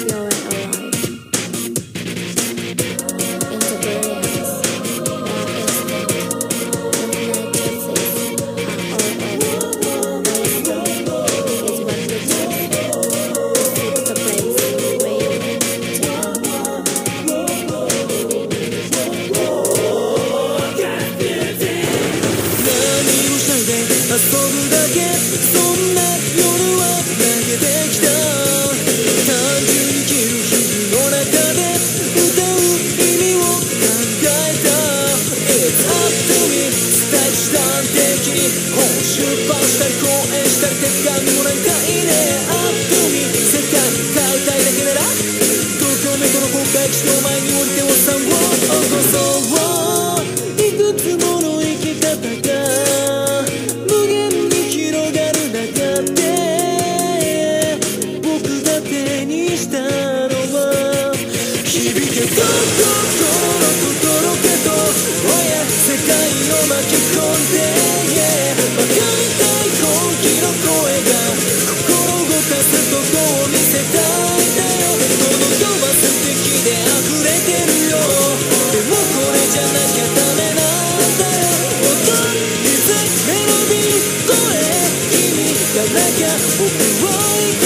pure and alive. Into brilliance, more instant, infinite justice are all over. Wisdom is what we choose. It's the place where you need to 遊ぶだけそんな夜は投げてきた単純に生きる日々の中で歌う意味を考えた It's up to me スタイル手段的に本出版したり講演したり手紙もなんかいいね Up to me 世界変えたいだけなら東京メトロ国会議事堂前に降りておっさんを起こそういくつもの生き方が心と届けと Oh yeah 世界を巻き込んで Yeah バカみたい本気の声が心動かすとこを見せたいんだよこの世は素敵で溢れてるよでもこれじゃなきゃダメなんだよ音リズムメロディー声君がなきゃ僕を